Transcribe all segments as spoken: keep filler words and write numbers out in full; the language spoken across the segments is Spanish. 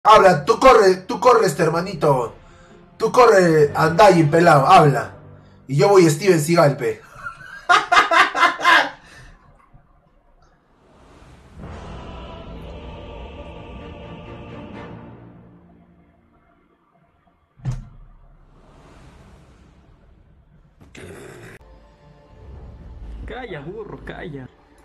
Habla, tú corre, tú corre este hermanito. Tú corre, Andayin pelado, habla. Y yo voy Steven Seagal, pe. Calla, burro, calla.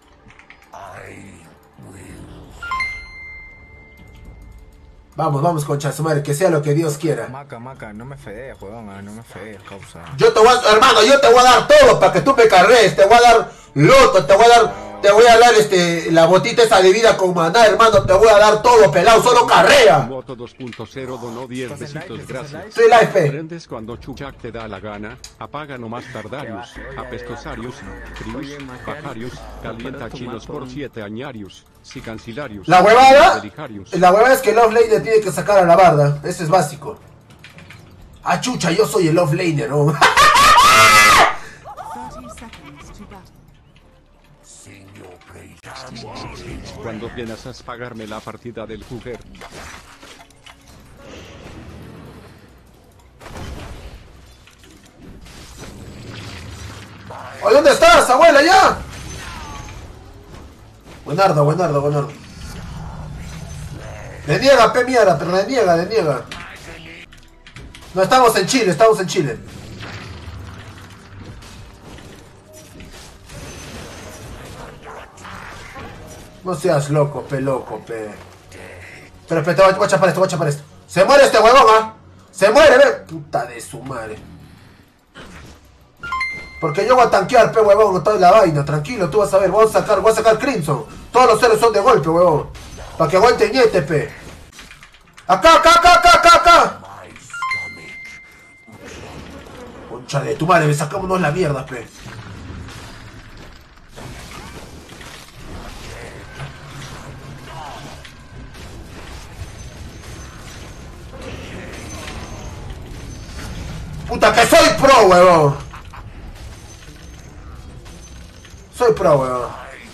Vamos, vamos, concha su madre, que sea lo que Dios quiera. Maca, maca, no me fedees, huevón, no me fedees, causa. Yo te voy a, hermano, yo te voy a dar todo para que tú me cargues. Te voy a dar loto, te voy a dar, te voy a dar este, la botita esa de vida con maná, hermano. Te voy a dar todo, pelado, solo carrea. Moto dos punto cero donó diez besitos, gracias. Soy live, pe. Prendes cuando Chuchac te da la gana, apaga nomás Tardarius, apestosarius, Prius, Bajarius, calienta chinos por siete añarius, si cancilarius. La huevada, la huevada es que el offlaner tiene que sacar a la barda, eso es básico. Ah, chucha, yo soy el offlaner, ¿no? Cuando piensas pagarme la partida del juguer. ¿O dónde estás, abuela, ya? Buenardo, buenardo, buenardo. Deniega, pe mierda, pero deniega, deniega. No, estamos en Chile, estamos en Chile. No seas loco, pe, loco, pe. Pero, pero, te voy a chapar esto, voy a chapar esto. Se muere este huevón, ¿ah? Se muere, ve. Puta de su madre. Porque yo voy a tanquear, pe, huevón, toda la vaina. Tranquilo, tú vas a ver, voy a sacar, voy a sacar Crimson. Todos los ceros son de golpe, huevón. Para que aguante ñete, pe. Acá, acá, acá, acá, acá, acá. Concha de tu madre, me sacámonos la mierda, pe. Puta que soy pro, huevón. Soy pro, weón.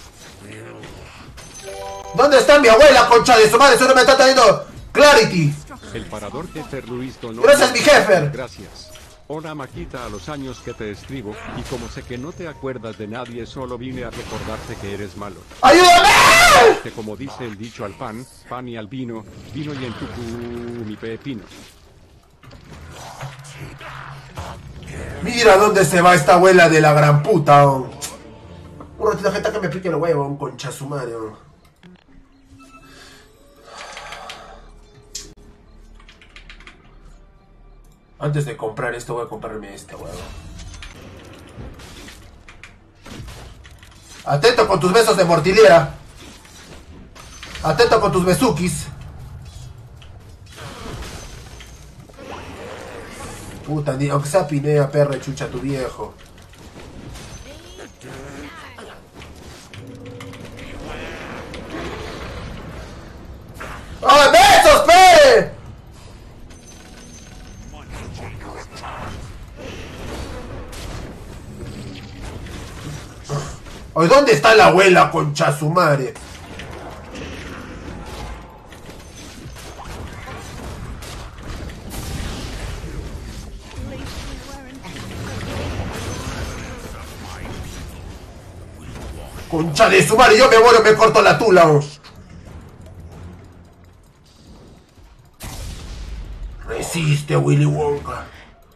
¿Dónde está mi abuela, concha de su madre? Solo me está trayendo Clarity. El parador jefe Luis donó. Gracias, mi jefe. Gracias. Hola, Maquita, a los años que te escribo, y como sé que no te acuerdas de nadie, solo vine a recordarte que eres malo. ¡Ayúdame! Que como dice el dicho al pan, pan y al vino, vino y en tu cu mi pepino. Mira dónde se va esta abuela de la gran puta, oh. Un ratito de gente que me pique el huevo, un concha su madre, oh. Antes de comprar esto, voy a comprarme este huevo. Atento con tus besos de mortiliera. Atento con tus besukis. Puta, ni aunque sea pinea, perra, chucha, tu viejo. ¡Ah, besos, pe! Oye, ¿dónde está la abuela, concha su madre? Concha de su madre, yo me muero, me corto la tula, oh. Resiste, Willy Wonka.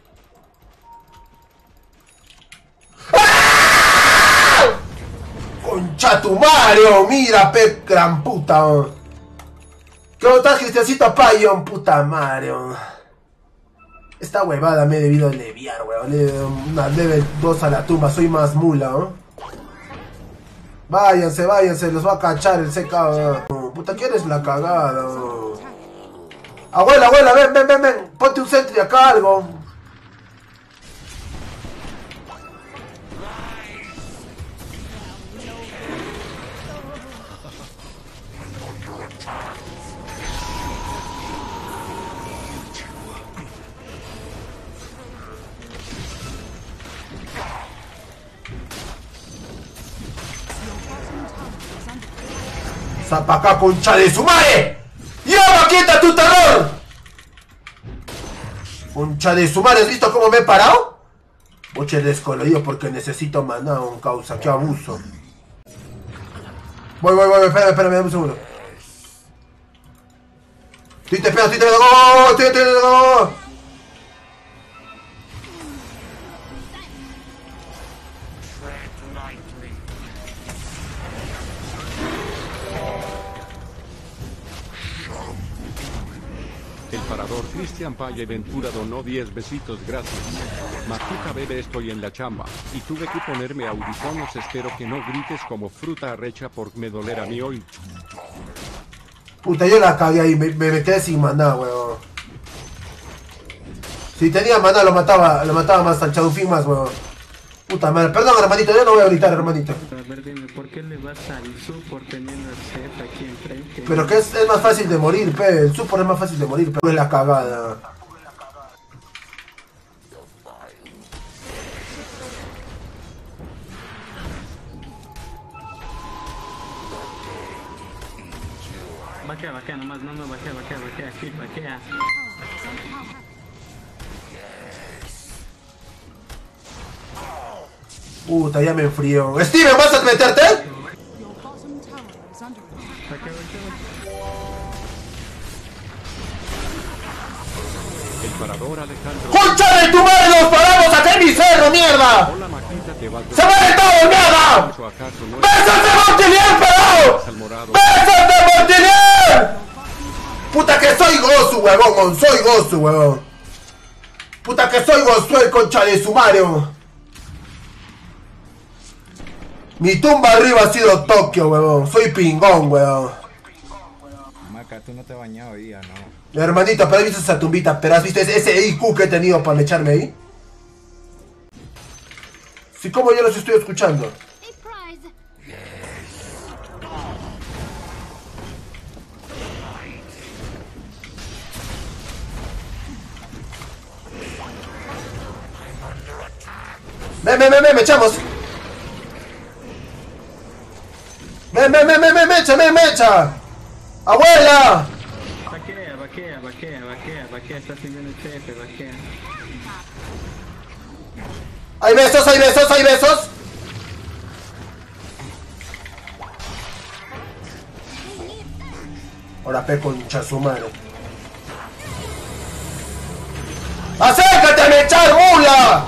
¡Ah! Concha tu madre, oh, mira, pe, gran puta, oh. ¿Cómo estás, Cristiancito Payon? Puta madre, oh. Esta huevada me he debido leviar, weón. Una level dos a la tumba, soy más mula, oh. Váyanse, váyanse, los va a cachar el secado. Oh, puta, ¿quién es la cagada? Oh. Abuela, abuela, ven, ven, ven, ven. Ponte un sentry acá, algo. Zapacá, concha de su madre. ¡Ya! quita tu terror! Concha de su madre, ¿has visto cómo me he parado? Boche descolorido porque necesito maná, un causa, qué abuso. Voy, voy, voy, espérame, espérame, dame un segundo. Estoy te pegando, estoy te pegando, ¡oh! Estoy te pegando. El parador Cristian Paye Ventura donó diez besitos, gracias. Maquita bebé, estoy en la chamba y tuve que ponerme audífonos, espero que no grites como fruta arrecha porque me dolera mi hoy. Puta, yo la cagué ahí, me, me metí sin maná, weón. Si tenía maná lo mataba, lo mataba más al Chadufín más, weón. Puta madre, perdón hermanito, yo no voy a gritar, hermanito. A ver, dime, ¿por qué le vas al support teniendo el set aquí enfrente? Pero que es, es más fácil de morir, pe. El support es más fácil de morir, pero es la cagada. Vaquea, vaquea nomás, no, no, vaquea, vaquea, vaquea, aquí, vaquea. Puta, ya me enfrío. ¡Steven, vas a meterte! Vaquea, vaquea, El parador Alejandro. ¡Concha de tu madre! ¡Nos paramos acá en mi cerro, mierda! Hola Maquita, te va a... ¡Se muere todo, mierda! ¿Acaso no ¡Bésate, Montilier, pelado! al morado? ¡Bésate, Montilier! Puta que soy Gozu, huevón, soy Gozu, huevón. Puta que soy Gozu, el concha de sumario. Mi tumba arriba ha sido Tokio, huevón. Soy pingón, huevón. Maca, tú no te has bañado hoy día, no. Hermanito, pero has visto esa tumbita, pero has visto ese, ese I Q que he tenido para echarme ahí. Sí, como yo los estoy escuchando. Ven, ven, ven, ven, me echamos. Ven, ven, ven, ven, ven, mecha, ven, mecha. Abuela. vaquea, vaquea, vaquea, vaquea, vaquea, está haciendo el jefe, vaquea. Hay besos, hay besos, hay besos. Ahora pe concha su madre. ¡Acércate a mechar, mula!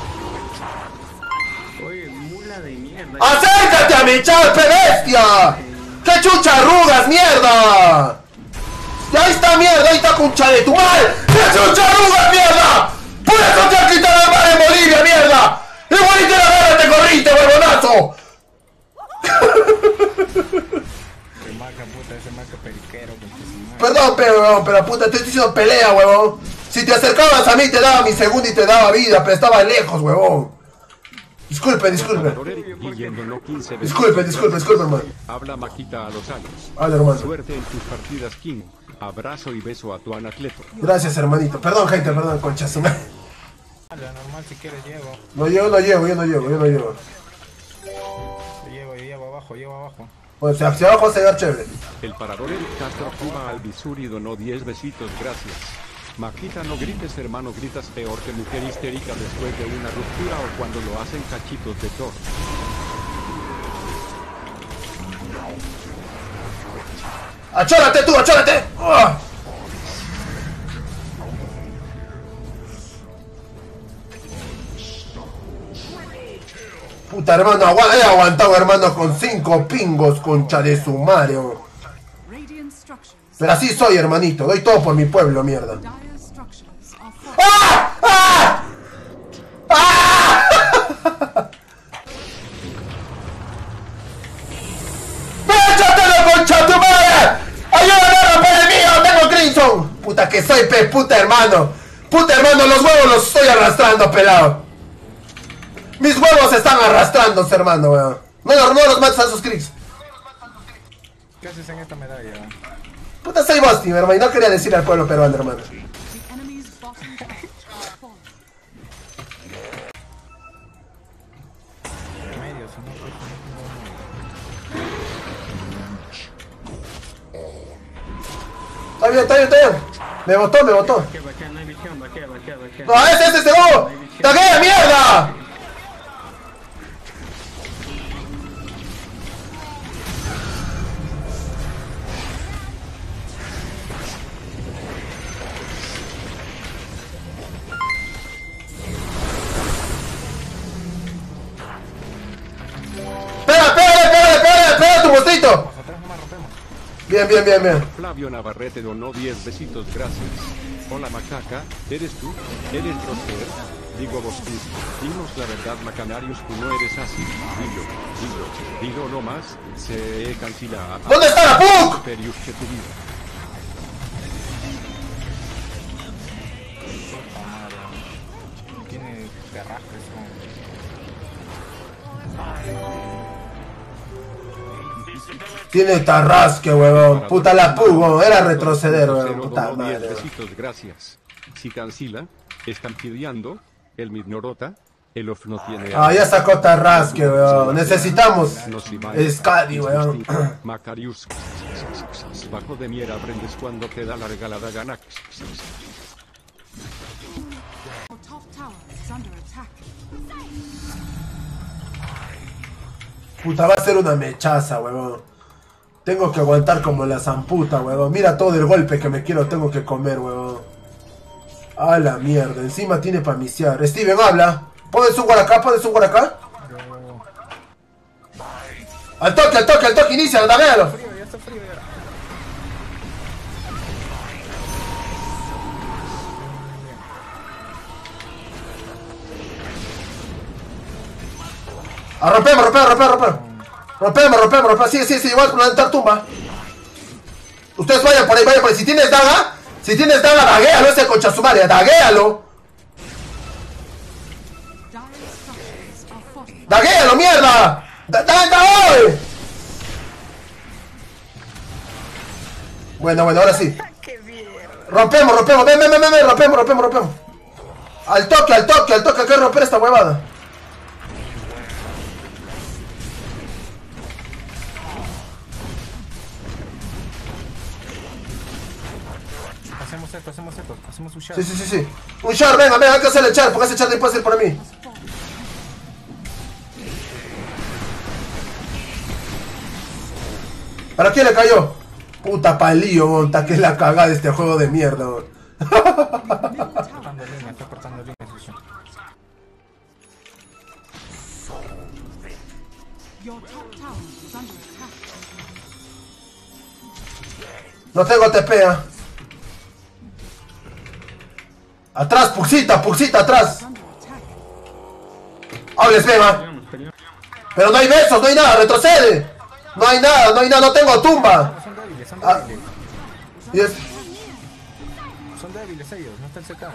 Oye, mula de mierda. ¡Acércate a mechar, pe bestia! ¡Qué chucha arrugas, mierda! ¡Ya ahí está, mierda! ¡Ahí está, concha de tu madre! ¡Qué chucha arrugas, mierda! ¡Por eso te has quitado el mar en Bolivia, mierda! ¡Igualito la guerra te corriste, huevonazo! Ese Maca, puta, ese Maca periquero, con tu madre. Perdón, pero, pero puta, te estoy diciendo pelea, huevón. Si te acercabas a mí te daba mi segundo y te daba vida, pero estaba lejos, huevón. Disculpe, disculpe. Guillermo, no quince veces. Disculpe, disculpe, disculpe, hermano. Habla Maquita a los años. Vale, hermano. Suerte en tus partidas, King. Abrazo y beso a tu anatleto. Gracias, hermanito. Perdón, gente, perdón, concha su madre. Lo normal, si quieres, llego. No, yo no llego, yo no llego, yo no llego. Yo llego, yo llevo abajo, llevo abajo. Bueno, si hacia abajo va a llegar chévere. El parador Eric Castro Cuba Albizur y donó diez besitos, gracias. Maquita, no grites, hermano, gritas peor que mujer histérica después de una ruptura o cuando lo hacen cachitos de toro. ¡Achórate tú, achórate! ¡Oh! Puta, hermano, agu he aguantado, hermano, con cinco pingos, concha de su madre. Oh. Pero así soy, hermanito. Doy todo por mi pueblo, mierda. ¡Ah! ¡Ah! ¡Ah! ¡Échatelo, concha tu madre! ¡Ayúdame a romper el mío! ¡Tengo Crimson! Puta que soy, pe, puta hermano. Puta hermano, los huevos los estoy arrastrando, pelado. Mis huevos están arrastrándose, hermano, weón. No, no, no los mates a esos Cricks. ¿Qué haces en esta medalla? Puta, soy Boston, hermano, y no quería decirle al pueblo peruano, hermano. Medio, si no, pues, no, Está bien, está bien, está bien. Me botó, me botó. Vaquea, vaquea, no hay visión, vaquea, vaquea, vaquea. No, ese, ese, ese, no. ¡Taguea, mierda! ¡Pega, pega, pega, pega, pega tu monstruito! Bien, bien, bien, bien. Flavio Navarrete donó diez besitos, gracias. Hola macaca, ¿eres tú? ¿Eres Roster? Digo vos tú. Dinos la verdad Macanarius, tú no eres así. Dilo, dilo, dilo no más. Se cancela. ¿Dónde está la Pug? Perius que tu vida. Tiene garrafes con... Tiene tarrasque, huevón. Puta la Pug, era retroceder, huevón. Puta Donó diez madre. besitos, gracias. Si cancela, están pidiendo. El Midnorota. El off no tiene. Ah, ya sacó tarrasque, weón. Necesitamos Scadi, weón. Macarius. Bajo de mierda aprendes cuando te da la regalada gana. Puta, va a ser una mechaza, weón. Tengo que aguantar como la zamputa, weón. Mira todo el golpe que me quiero, tengo que comer, weón. A la mierda, encima tiene para misiar. Steven, habla. ¿Pones un gol acá? ¿Pones un gol acá? Al toque, al toque, al toque, inicia, daguéalo. Ah, rompemos, rompemos, rompemos, rompemos. Rompemos, rompemos, rompemos. Sí, sí, sí, igual con la entrar tumba. Ustedes vayan por ahí, vayan por ahí. Si tienes daga, si tienes daga, daguéalo ese concha su madre, daguéalo. ¡Daguéalo, mierda! ¡Da, da, da, hoy! Bueno, bueno, ahora sí. Rompemos, rompemos, ven, ven, ven, ven, rompemos, rompemos, rompemos. Al toque, al toque, al toque, hay que romper esta huevada. Hacemos esto, hacemos esto, hacemos un shot. Sí, sí, sí, sí. Un shot, venga, venga, hay que hacerle char, porque ese char puede ser por mí. ¿Para quién le cayó? Puta palillo, monta, que es la cagada de este juego de mierda. Está cortando línea, está cortando línea. No tengo T P, ¿eh? Atrás, Puxita, Puxita, atrás. Hables, Beba. Pero no hay besos, no hay nada, retrocede. No hay nada, no hay nada, no tengo tumba. Son débiles, son Ah, débiles. y es- Son débiles ellos, no están secados.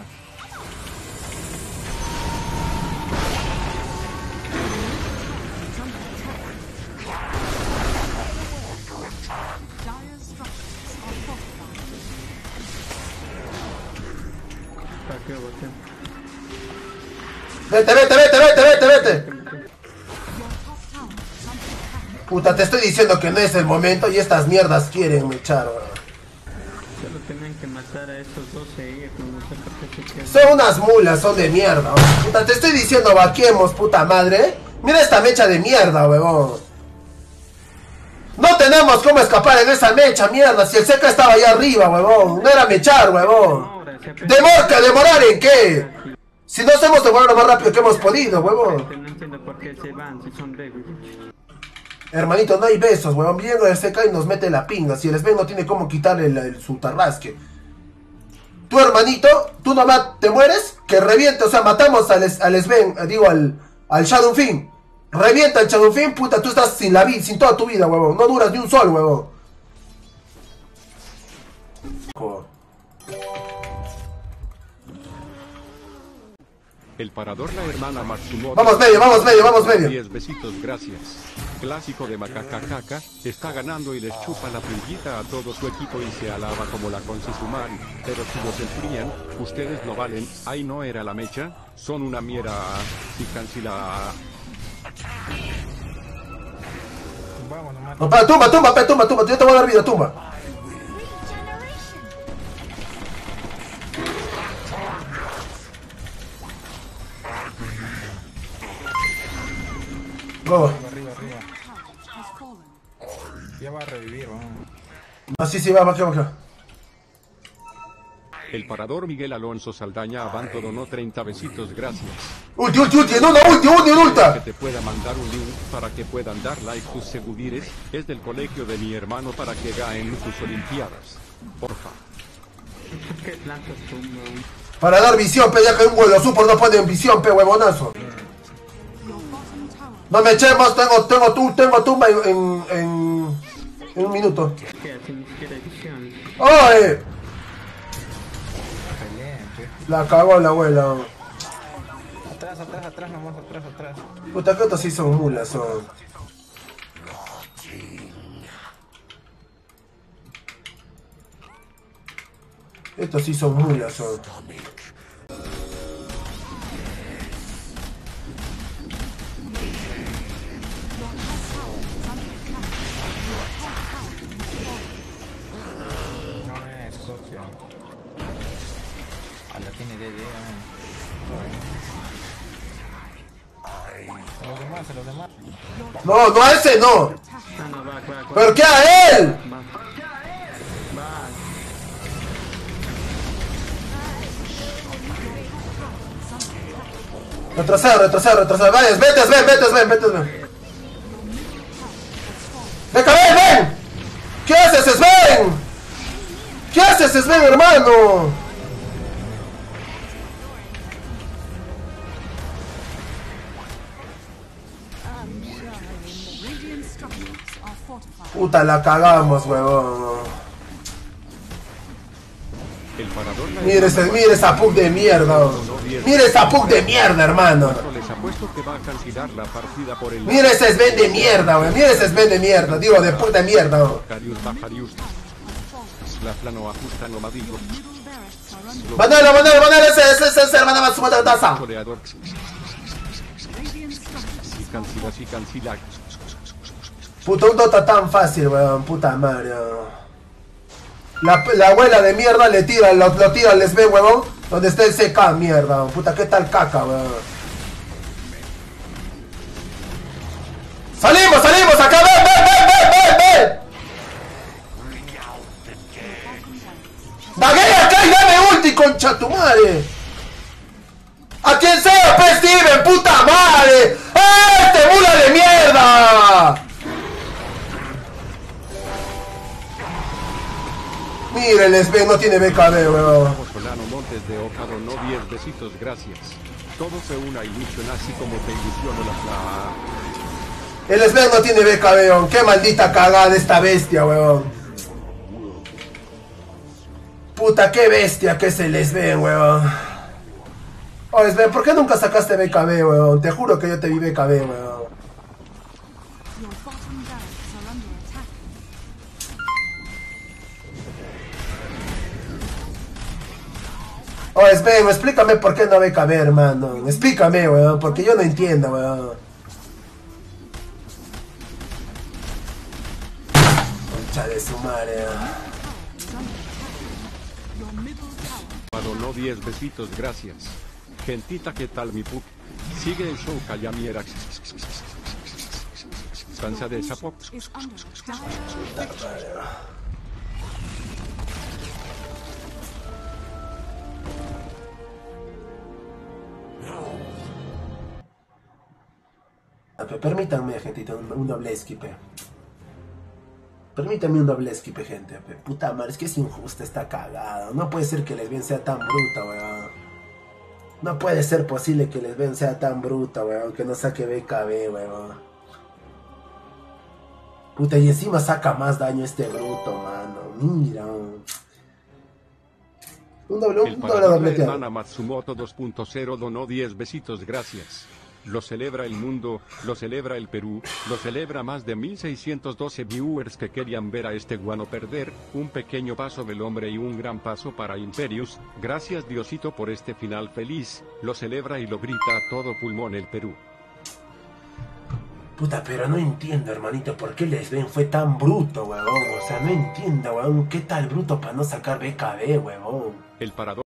Vaquea, vaquea. Vete, vete, vete, vete, vete, vete. Puta, te estoy diciendo que no es el momento y estas mierdas quieren me echar, weón. Solo tienen que matar a estos doce y con esa parte se queda. Son unas mulas, son de mierda, weón. Puta, te estoy diciendo vaquemos, puta madre. Mira esta mecha de mierda, weón. No tenemos cómo escapar en esa mecha, mierda. Si el seca estaba allá arriba, weón. No era mechar, weón. ¿Demor que demorar en qué? Si nos hemos demorado lo más rápido que hemos podido, weón. No entiendo por qué se van si son débiles. Hermanito, no hay besos, weón. Viene el seca y nos mete la pinga. Si el Sven no tiene cómo quitarle el, el, su tarrasque. Tu hermanito, tú nomás te mueres, que reviente, o sea, matamos al, al Sven, eh, digo, al, al Shadowfin. Revienta el Shadowfin, puta, tú estás sin la vida, sin toda tu vida, huevón. No duras ni un sol, huevón. El parador la hermana Matsumoto. Vamos medio, vamos medio, vamos medio. diez besitos, gracias. Clásico de Macacacaca, está ganando y les chupa la pulguita a todo su equipo y se alaba como la Consisumari. Pero si los enfrían, ustedes no valen. Ahí no era la mecha, son una mierda. Si cancela. Vamos, no mata. No, para, tumba, tumba, pe, tumba, tumba. Yo te voy a dar vida, tumba. Oh. Arriba, arriba, arriba. Ya va a revivir, vamos. No, sí, sí, va, va, va, va. El parador Miguel Alonso Saldaña Abanto donó treinta besitos, gracias. Ulti, ulti, ulti, en una ulti, ulti, en Que ulta. te pueda mandar un link para que puedan dar like tus segudires. Es del colegio de mi hermano para que ganen sus olimpiadas. Porfa. ¿Qué lanzas tú, weón? Para dar visión, pe, ya que un huevo super no pone en visión, pe, huevonazo. No me echemos, tengo, tengo, tu, tengo tumba en, en, en, en un minuto. ¿Qué? Así ni siquiera edición. ¡Ay! Peleen, pe. La cagó la abuela. Atrás, atrás, atrás, nomás, atrás, atrás. Puta, que estos sí son mulas, son. Estos sí son mulas, son. No es socio. A la tiene D D, a los demás, a los demás. No, no a ese no. Ah, no, va, va, va. ¿Pero qué a él? Va. Va. Retroceder, retroceder, retroceder. Vayas, vete, ven, vete, ven, vete, ven. ¡Venga, ven, ven! ¿Qué haces, Sven? ¿Qué haces, Sven, hermano? Puta, la cagamos, huevón. El parador Mira ese, mira esa pug de mierda. Mira esa pug de mierda, hermano. les apuesto que va a cancelar la partida por el... Mira ese Sven de mierda, weón. Mira ese Sven de mierda. Digo, de puta mierda, weón. Carius Bajarius. La plano ajusta nomadillo. Manalo, manalo, manalo. Ese, ese, ese, ese, hermano, va su mata taza. Coleador. Si cancela, si cancela. Puta, un Dota tan fácil, weón. Puta madre, weón. La, la abuela de mierda le tira, lo, lo tira, les ve, huevón. Donde está el C K, mierda, weón. Puta, qué tal caca, weón. ¡Salimos, salimos! ¡Acá, ven, ven, ven, ven, ven, ven! ¡Daguea acá y dame ulti, concha tu madre! ¡A quien sea, P. Steven, puta madre! ¡Este mula de mierda! Mire, el Sven no tiene B K B, weón. Solano Montes de Oca donó diez besitos, gracias. Todo fue una ilusión así como te ilusionó la... El Sven no tiene B K B, weón. Qué maldita cagada esta bestia, weón. Puta, qué bestia que es el Sven, weón. Oh, Sven, ¿por qué nunca sacaste B K B, weón? Te juro que yo te vi B K B, weón. Oh, Sven, explícame por qué no B K B, hermano. Explícame, weón, porque yo no entiendo, weón. Concha de su madre. Donó diez besitos, gracias. Gentita, ¿qué tal mi pup? Sigue el show, Callamiera. Cansa de esa pop. Permítanme, gentita, un, un doble esquipe. Permítanme un doble esquipe, gente. Puta madre, es que es injusta esta cagada. No puede ser que Lesbien sea tan bruta, weón. No puede ser posible que Lesbien sea tan bruta, weón. Que no saque B K B, weón. Puta, y encima saca más daño este bruto, mano. Mira. Un doble, un El doble parador doble. de hermana Matsumoto dos punto cero donó diez besitos, gracias. Lo celebra el mundo, lo celebra el Perú, lo celebra más de mil seiscientos doce viewers que querían ver a este guano perder. Un pequeño paso del hombre y un gran paso para Imperius. Gracias Diosito por este final feliz. Lo celebra y lo grita a todo pulmón el Perú. Puta, pero no entiendo, hermanito, por qué Lesben fue tan bruto, weón. O sea, no entiendo, weón. ¿Qué tal bruto para no sacar B K B, weón? El parador